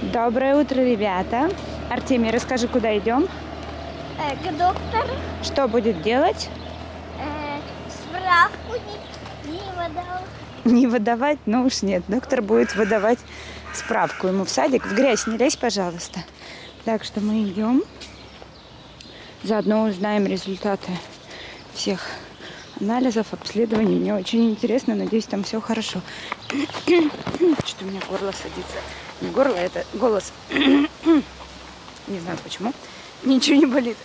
Доброе утро, ребята. Артемий, расскажи, куда идем? К доктору. Что будет делать? Справку не выдал. Не выдавать? Ну уж нет. Доктор будет выдавать справку ему в садик. В грязь не лезь, пожалуйста. Так что мы идем. Заодно узнаем результаты всех анализов, обследований. Мне очень интересно. Надеюсь, там все хорошо. Что-то у меня горло садится. Не горло, это голос. Не знаю почему. Ничего не болит.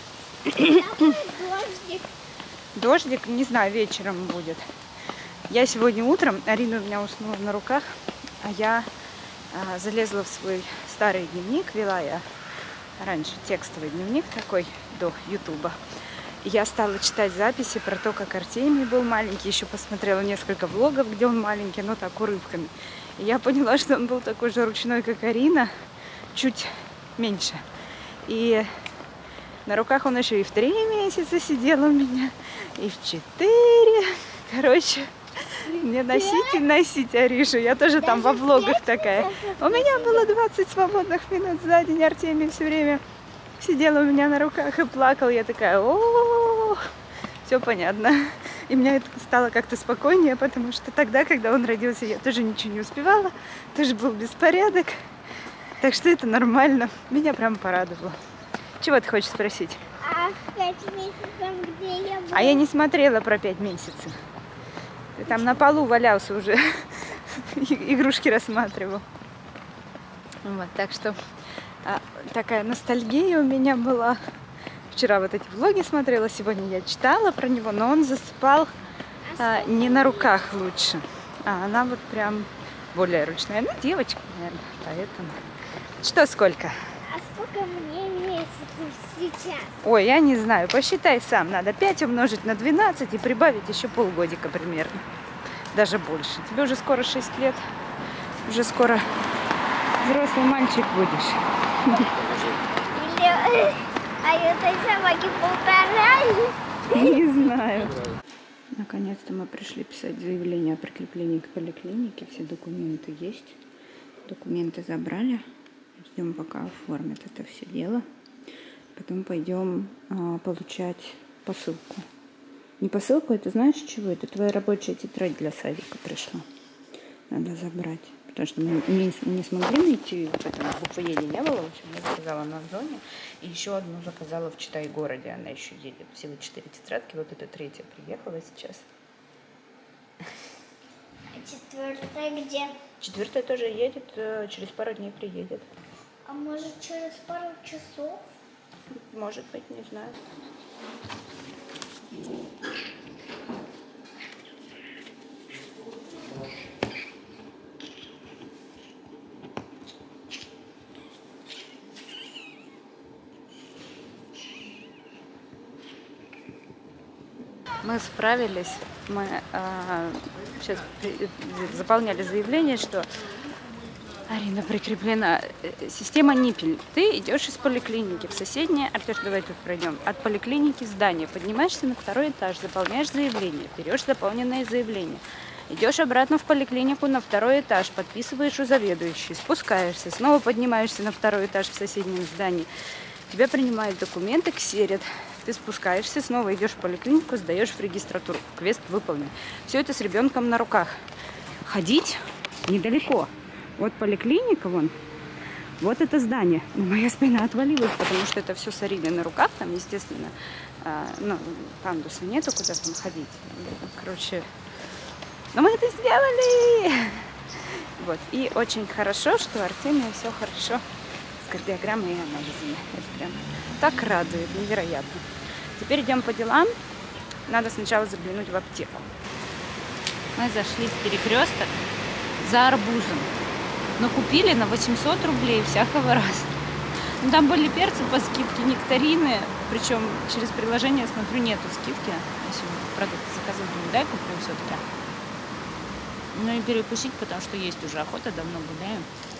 Дождик. Дождик, не знаю, вечером будет. Я сегодня утром, Арина у меня уснула на руках, а я залезла в свой старый дневник, вела я раньше текстовый дневник такой до Ютуба. И я стала читать записи про то, как Артемий был маленький, еще посмотрела несколько влогов, где он маленький, но так урывками. И я поняла, что он был такой же ручной, как Арина, чуть меньше. И на руках он еще и в 3 месяца сидел у меня, и в 4. Короче, мне носить и носить Аришу. Я тоже там во влогах такая. У меня было 20 свободных минут за день. Артемий все время сидел у меня на руках и плакал. Я такая, о, все понятно. И мне это стало как-то спокойнее, потому что тогда, когда он родился, я тоже ничего не успевала. Тоже был беспорядок. Так что это нормально. Меня прям порадовало. Чего ты хочешь спросить? А в 5 месяцев где я была? А я не смотрела про 5 месяцев. Ты там на полу валялся уже. Игрушки рассматривал. Вот, так что такая ностальгия у меня была. Вчера вот эти влоги смотрела, сегодня я читала про него, но он засыпал не на руках лучше. А она вот прям более ручная. Ну, девочка, наверное, поэтому. Что, сколько? А сколько мне месяцев сейчас? Ой, я не знаю, посчитай сам. Надо 5 умножить на 12 и прибавить еще полгодика примерно. Даже больше. Тебе уже скоро 6 лет. Уже скоро взрослый мальчик будешь. А этой собаке 1,5. Не знаю. Наконец-то мы пришли писать заявление о прикреплении к поликлинике. Все документы есть. Документы забрали. Ждем, пока оформят это все дело. Потом пойдем получать посылку. Не посылку, это знаешь чего? Это твоя рабочая тетрадь для садика пришла. Надо забрать. Потому что мы не смогли найти, вот это буквы Е не было. В общем, я заказала на Озоне. И еще одну заказала в Читай-городе. Она еще едет. Всего 4 тетрадки. Вот эта 3-я приехала сейчас. А 4-я где? 4-я тоже едет. Через пару дней приедет. А может через пару часов? Может быть, не знаю. Мы справились. Мы сейчас заполняли заявление, что Арина прикреплена. Система Ниппель. Ты идешь из поликлиники в соседнее. Артёш, давай тут пройдем. От поликлиники здание. Поднимаешься на 2-й этаж, заполняешь заявление. Берешь заполненное заявление. Идешь обратно в поликлинику на 2-й этаж. Подписываешь у заведующей. Спускаешься. Снова поднимаешься на 2-й этаж в соседнем здании. Тебя принимают документы, ксерят. Ты спускаешься, снова идешь в поликлинику, сдаешь в регистратуру. Квест выполнен. Все это с ребенком на руках. Ходить недалеко. Вот поликлиника, вон. Вот это здание. Но моя спина отвалилась, потому что это все с Ариной на руках. Там, естественно, ну, пандуса нету, куда там ходить. Короче, но мы это сделали! Вот. И очень хорошо, что у Артемия все хорошо с кардиограммой и анализами. Это прям так радует, невероятно. Теперь идем по делам. Надо сначала заглянуть в аптеку. Мы зашли в перекресток за арбузом. Но купили на 800 рублей всякого раза. Ну, там были перцы по скидке, нектарины. Причем через приложение, я смотрю, нету скидки. Если продукты заказывать, думаю, дай куплю все-таки. Ну и перекусить, потому что есть уже охота, давно гуляем.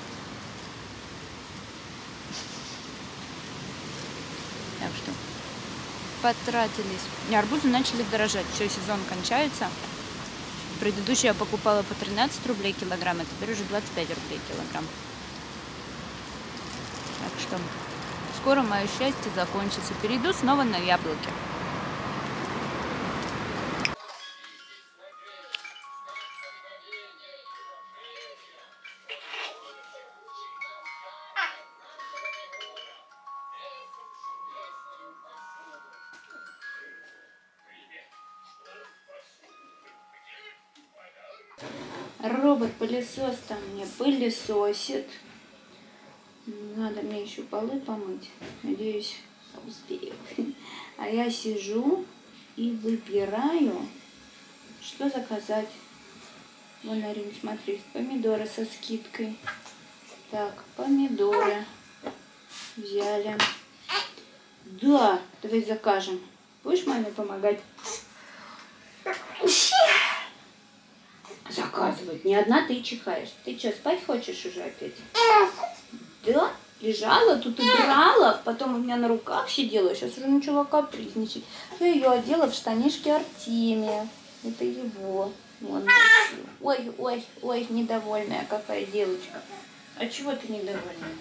Так что потратились. И арбузы начали дорожать. Все, сезон кончается. Предыдущую я покупала по 13 рублей килограмм, а теперь уже 25 рублей килограмм. что скоро мое счастье закончится. Перейду снова на яблоки. Робот-пылесос там мне пылесосит. Надо мне еще полы помыть. Надеюсь, успею. А я сижу и выбираю, что заказать. Вон, Арин, смотри, помидоры со скидкой. Так, помидоры взяли. Да, давай закажем. Будешь маме помогать? Заказывать. Не одна ты чихаешь. Ты что, спать хочешь уже опять? Да? Лежала, тут играла, потом у меня на руках сидела, сейчас уже начала капризничать. Я ее одела в штанишки Артемия. Это его. Вон. Ой, ой, ой, недовольная какая девочка. А чего ты недовольная?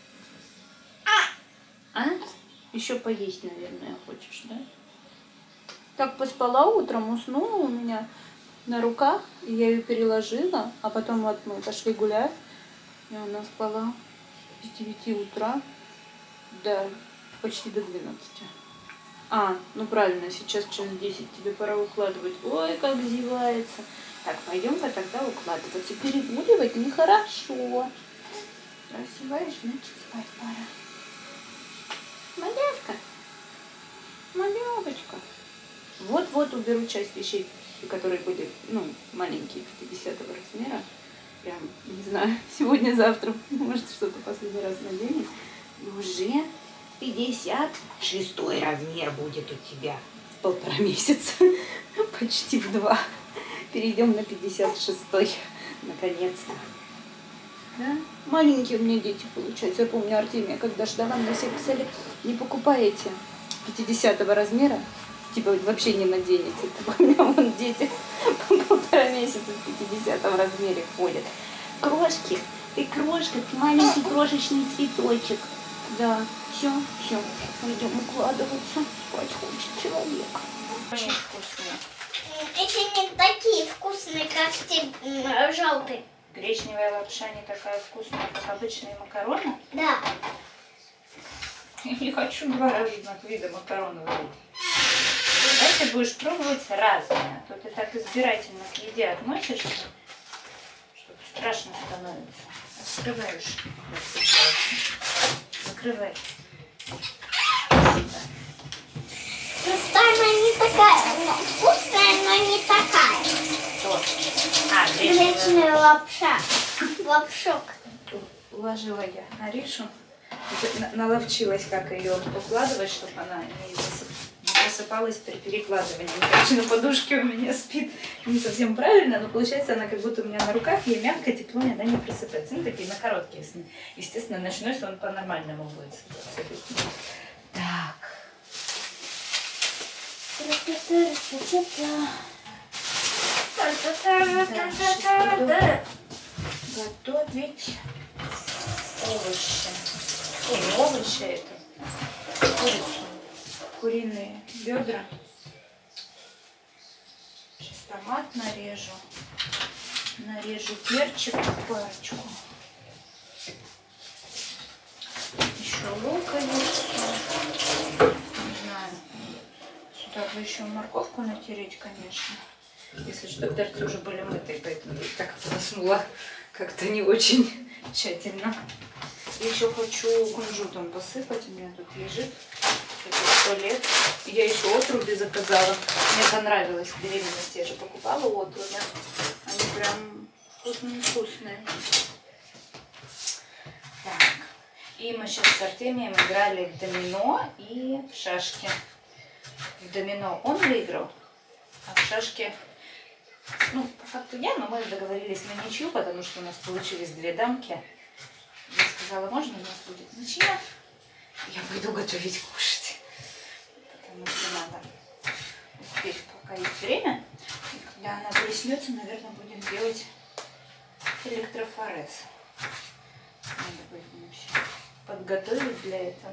А? Еще поесть, наверное, хочешь, да? Так поспала утром, уснула у меня на руках, и я ее переложила, а потом вот мы пошли гулять, и она спала с 9 утра до почти до 12. А, ну правильно, сейчас через 10 тебе пора укладывать. Ой, как зевается. Так, пойдем-ка тогда укладываться. Перегуливать нехорошо. Раз зеваешь, значит спать пора. Малявка, малявочка. Вот-вот уберу часть вещей, которые были, ну, маленькие, 50 размера. Прям, не знаю, сегодня-завтра, может, что-то последний раз наденем. И уже 56 размер будет у тебя в 1,5 месяца. Почти в 2. Перейдем на 56-й, наконец-то. Да? Маленькие у меня дети, получается. Я помню, Артемия, когда ждала, мне все писали, не покупаете 50 размера. Типа вообще не наденете. У меня вон дети по 1,5 месяца в 50 размере ходят. Крошки, ты крошка, ты маленький крошечный цветочек. Да, все, пойдем укладываться. Спать хочет человек. Очень вкусные. Эти не такие вкусные, как те желтые. Гречневая лапша не такая вкусная, как обычные макароны. Да. Я не хочу 2 разных вида макарон варить. Давай ты будешь пробовать разные. А то ты так избирательно к еде относишься, что страшно становится. Открываешь. Закрывай. Просто она не такая, вкусная, но не такая. Что? А, Гречневая лапша. Лапшок. Уложила я Аришу. Наловчилась, как ее укладывать, чтобы она не просыпалась при перекладывании. Конечно, на подушке у меня спит не совсем правильно, но получается она как будто у меня на руках, ей мягко, тепло, и она не просыпается. Ну, такие на короткие сны. Естественно, ночной сон по-нормальному будет. Так. Готовить овощи. Ой, не овощи, это курицу. Куриные бедра. Сейчас томат нарежу. Нарежу перчик парочку. Еще луковицу. Не знаю. Сюда бы еще морковку натереть, конечно. Если что, перцы уже были мытые, поэтому я так проснула как-то не очень тщательно. Еще хочу кунжутом посыпать. У меня тут лежит. 100 лет. Я еще отруби заказала. Мне понравилось в беременности. Я же покупала отруби. Они прям вкусные-вкусные. Так. И мы сейчас с Артемием играли в домино и в шашки. В домино он выиграл, а в шашки, ну, по факту я, но мы договорились на ничью, потому что у нас получились 2 дамки. Я сказала, можно у нас будет ничья? Я пойду готовить кушать. Потому что надо успеть, пока есть время. И когда она проснется, наверное, будем делать электрофорез. Надо будет вообще подготовить для этого.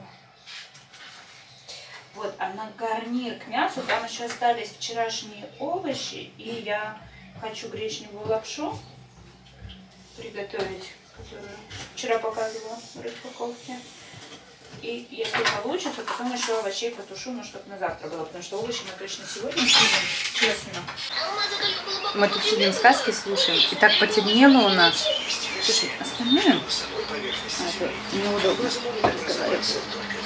Вот, а на гарнир к мясу там еще остались вчерашние овощи, и я хочу гречневую лапшу приготовить, которую вчера показывала в распаковке. И если получится, потом еще овощей потушу, ну, чтобы на завтра было, потому что овощи мы точно сегодня съедим, честно. Мы тут сидим, сказки слушаем, и так потемнело у нас. Слушай, остальное это неудобно разговаривать.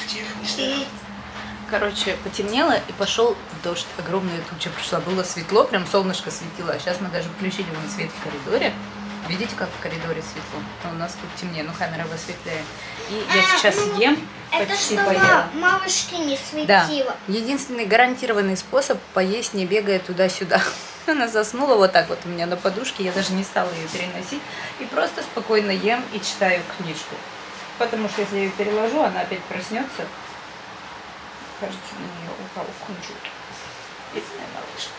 Короче, потемнело и пошел дождь. Огромная туча пришла. Было светло, прям солнышко светило. А сейчас мы даже включили вон свет в коридоре. Видите, как в коридоре светло? А у нас тут темнее, но камера высветляет. И я сейчас ем, почти поела. Мамушки не светила. Да. Единственный гарантированный способ поесть, не бегая туда-сюда. Она заснула вот так вот у меня на подушке. Я даже не стала ее переносить. И просто спокойно ем и читаю книжку. Потому что если я ее переложу, она опять проснется. Кажется, на нее упал кунжут. Бедная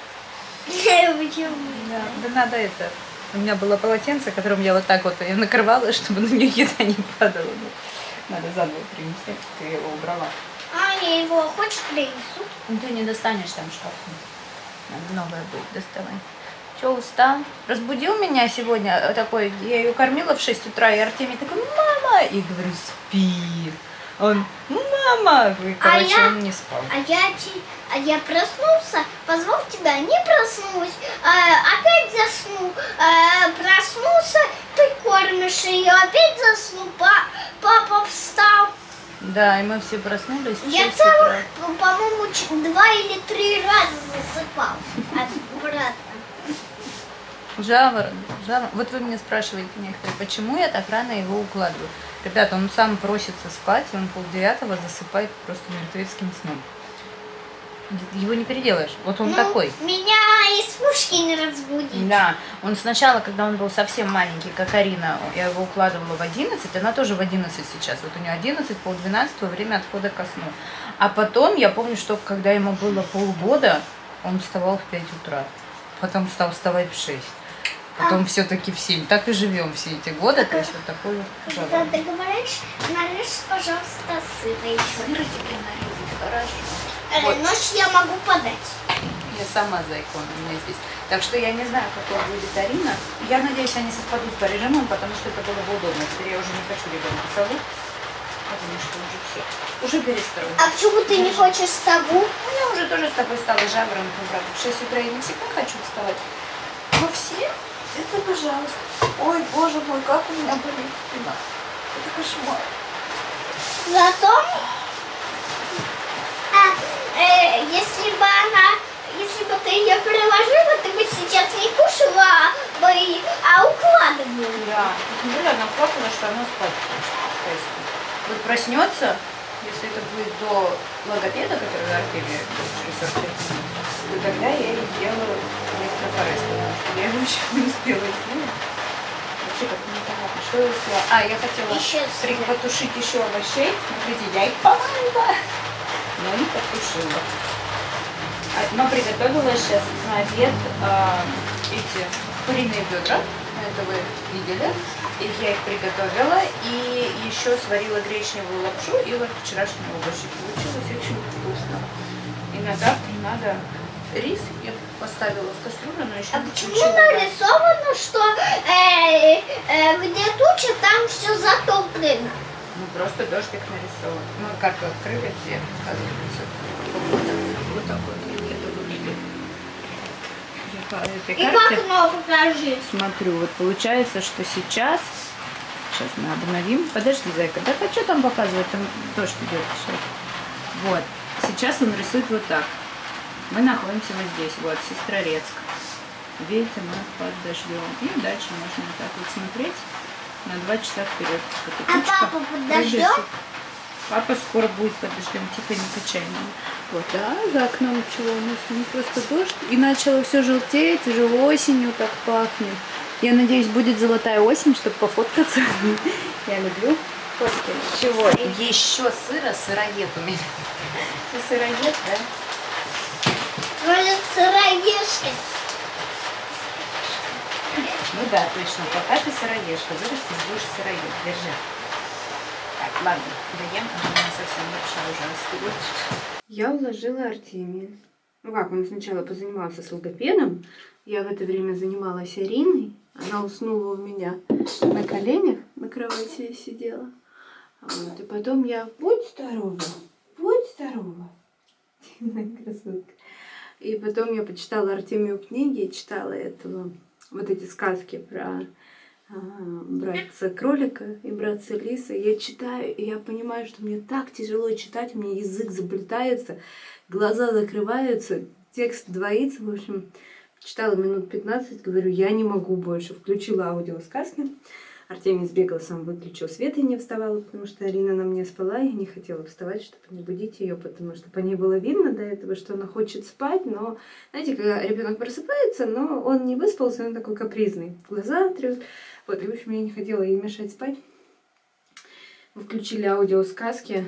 малышка. Да, да надо это. У меня было полотенце, которым я вот так вот ее накрывала, чтобы на нее еда не падала. Надо заново принести. Ты его убрала. А, я его хочешь принесу? Ну ты не достанешь там шкаф. Надо новое будет доставать. Че, устал? Разбудил меня сегодня такой. Я ее кормила в 6 утра, и Артемий такой: мама! И говорю: спи. Он: мама! И, короче, он не спал. А я проснулся, позвал тебя, не проснулась, опять заснул, проснулся, ты кормишь ее, опять заснул, папа встал. Да, и мы все проснулись. Я целых, по-моему, 2 или 3 раза засыпал обратно. Жаворонок. Вот вы меня спрашиваете некоторые, почему я так рано его укладываю. Ребята, он сам просится спать, и он 8:30 засыпает просто мертвецким сном. Его не переделаешь. Вот он такой. Меня из пушки не разбудить. Да. Он сначала, когда он был совсем маленький, как Арина, я его укладывала в 11, она тоже в 11 сейчас. Вот у нее 11, 11:30 время отхода ко сну. А потом, я помню, что когда ему было полгода, он вставал в 5 утра. Потом стал вставать в 6. Потом все-таки в 7. Так и живем все эти годы. То есть вот такой вот жаворонок. Когда ты говоришь, нарежь, пожалуйста, сыра еще. Сыра тебе нарезать, хорошо. Вот. Ночь я могу подать. Я сама за икону у меня здесь. Так что я не знаю, какой будет Арина. Я надеюсь, они совпадут по режимам, потому что это было бы удобно. Теперь я уже не хочу ребенка сову, потому что уже все. Уже перестроилась. А почему ты не хочешь сову? У меня уже тоже с тобой стало жаворонком, правда. В 6 утра я не всегда хочу вставать. Но все, это пожалуйста. Ой, боже мой, как у меня болит спина. Это кошмар. Зато, если бы ты ее приложила, ты бы сейчас не кушала, а укладывала. Да. Тем более она плакала, что она спать хочет. Вот проснется, если это будет до логопеда, который Артемия через 45 минут, то тогда я ей сделаю электрофорез, потому что я его еще не успела сделать. Вообще как-то непонятно, что я успела. А, я хотела потушить еще овощей. Смотрите, я их помыла, но не потушила. Мама приготовила сейчас на обед эти куриные бедра. Это вы видели. Я их приготовила и еще сварила гречневую лапшу и вот вчерашние овощи. Получилось очень вкусно. И на завтра надо рис. Я поставила в кастрюлю, но еще не почему нарисовано, что где туча, там все затоплено? Ну просто дождик нарисован. Ну карту открыли, где оказывается. Вот так вот это выглядит. И в окно покажи. Смотрю, вот получается, что сейчас мы обновим. Подожди, зайка, да что там показывает? Там дождь идет сейчас. Вот, сейчас он рисует вот так. Мы находимся вот здесь, вот, Сестрорецк. Видите, мы под дождем. И дальше можно вот так вот смотреть на 2 часа вперед. А папа под дождем? Папа скоро будет под дождем, тихо, не качай. Вот, да, за окном чего у нас? Не просто дождь. И начало все желтеть, уже осенью так пахнет. Я надеюсь, будет золотая осень, чтобы пофоткаться. Я люблю фотки. Чего? Еще сыра, сыроед у меня. Ты сыроед, да? Может, сыроежка? Ну да, точно. Пока ты сыроежка, вырастешь, будешь сыроед. Держи. Так, ладно, доем, а то у меня совсем лапша уже остыла. Я уложила Артемия. Ну как, он сначала позанимался с логопедом. Я в это время занималась Ариной. Она уснула у меня на коленях, на кровати я сидела. Вот, и потом я, будь здорова, моя красотка. И потом я почитала Артемию книги, читала вот эти сказки про братца кролика и братца лиса. Я читаю, и я понимаю, что мне так тяжело читать, у меня язык заплетается, глаза закрываются, текст двоится. В общем, читала минут 15, говорю, я не могу больше. Включила аудиосказки. Артемий сбегал, сам выключил свет и не вставала, потому что Арина на мне спала, и я не хотела вставать, чтобы не будить ее, потому что по ней было видно до этого, что она хочет спать, но, знаете, когда ребенок просыпается, но он не выспался, он такой капризный, глаза трёт. Вот, и, в общем, я не хотела ей мешать спать. Мы включили аудиосказки,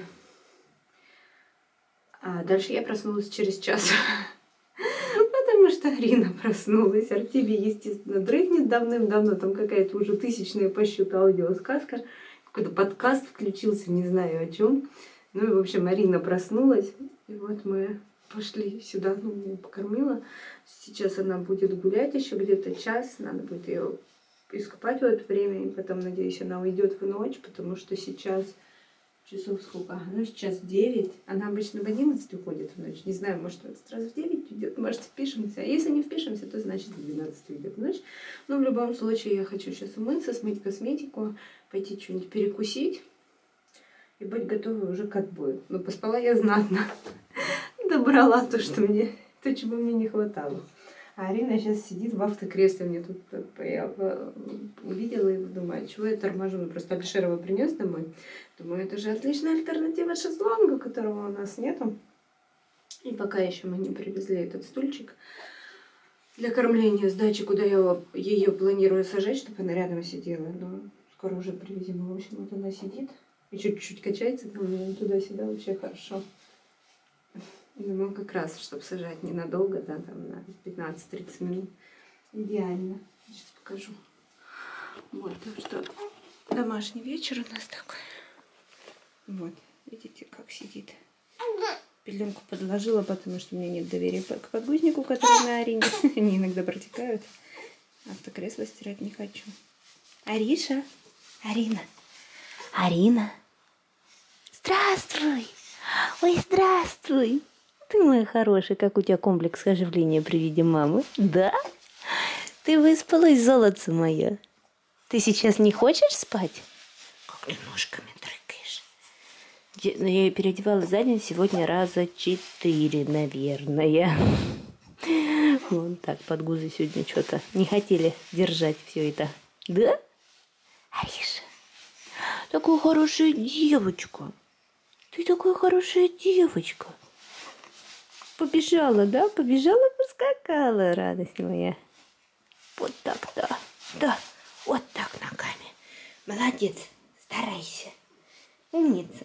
а дальше я проснулась через час. Потому что Арина проснулась. Артемий, естественно, дрыхнет давным-давно. Там какая-то уже 1000-я по счету аудиосказка. Какой-то подкаст включился, не знаю о чем. Ну и, в общем, Арина проснулась. И вот мы пошли сюда. Ну, я покормила. Сейчас она будет гулять еще где-то час. Надо будет ее искупать в это время. И потом, надеюсь, она уйдет в ночь, потому что сейчас... Часов сколько? Ну, сейчас 9. Она обычно в 11 уходит в ночь. Не знаю, может, в этот раз в 9 идет, может, впишемся. А если не впишемся, то значит в 12 идет в ночь. Но в любом случае я хочу сейчас умыться, смыть косметику, пойти что-нибудь перекусить и быть готовой уже к отбою. Но поспала я знатно. Добрала то, чего мне не хватало. А Арина сейчас сидит в автокресле. Мне тут я увидела его, думаю, чего я торможу? Ну, просто Алишер его принес домой. Думаю, это же отличная альтернатива шезлонгу, которого у нас нету. И пока еще мы не привезли этот стульчик для кормления с дачи, куда я ее планирую сажать, чтобы она рядом сидела. Но скоро уже привезем. В общем, вот она сидит и чуть-чуть качается там туда-сюда, вообще хорошо. Думаю, как раз, чтобы сажать ненадолго, да, там на 15-30 минут. Идеально. Сейчас покажу. Вот, так что домашний вечер у нас такой. Вот, видите, как сидит. Пеленку подложила, потому что у меня нет доверия к подгузнику, который на Арине. Они иногда протекают. Автокресло стирать не хочу. Ариша. Арина. Здравствуй. Ой, здравствуй. Ты мой хороший, как у тебя комплекс оживления при виде мамы? Да? Ты выспалась, золотце моя? Ты сейчас не хочешь спать? Как ты ножками дрыгаешь? Я ее переодевала за день сегодня раза 4, наверное. Вон так, подгузы сегодня что-то не хотели держать все это. Да? Ариша, такая хорошая девочка. Ты такая хорошая девочка. Побежала, да? Побежала, поскакала, радость моя. Вот так, да. Да, вот так ногами. Молодец, старайся. Умница.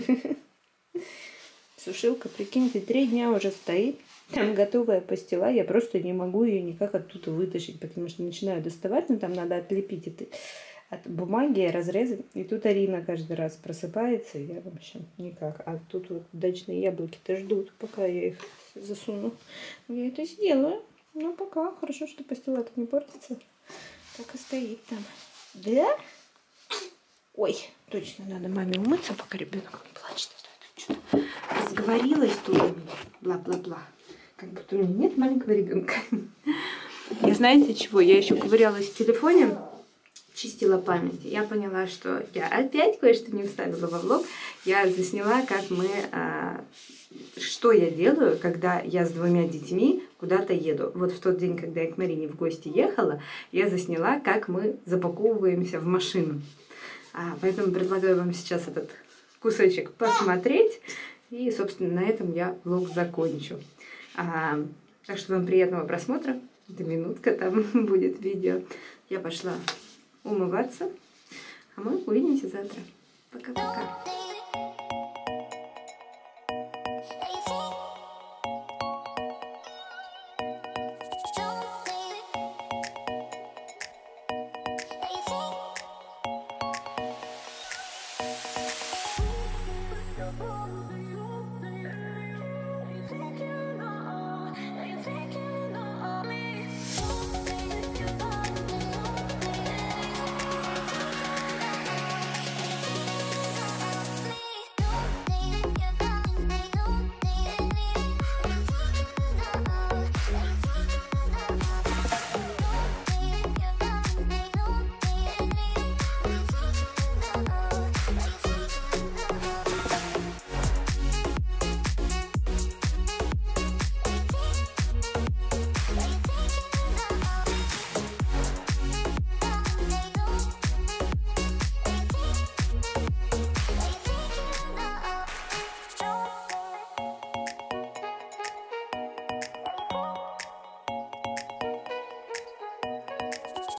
Сушилка, прикиньте, 3 дня уже стоит. Там готовая пастила. Я просто не могу ее никак оттуда вытащить, потому что начинаю доставать, но там надо отлепить это от бумаги, разрезать. И тут Арина каждый раз просыпается, и я, в общем, никак. А тут вот дачные яблоки-то ждут, пока я их засуну. Я это сделаю. Но пока хорошо, что пастила-то не портится. Так и стоит там. Да? Ой, точно, надо маме умыться, пока ребенок плачет. Что-то разговорилась тоже. Бла-бла-бла. Как будто у меня нет маленького ребенка. И знаете чего? Я еще ковырялась в телефоне, чистила память. Я поняла, что я опять кое-что не вставила во влог. Я засняла, как мы... что я делаю, когда я с 2 детьми куда-то еду. Вот в тот день, когда я к Марине в гости ехала, я засняла, как мы запаковываемся в машину. Поэтому предлагаю вам сейчас этот кусочек посмотреть. И, собственно, на этом я влог закончу. Так что вам приятного просмотра. Это минутка, там будет видео. Я пошла умываться. А мы увидимся завтра. Пока-пока.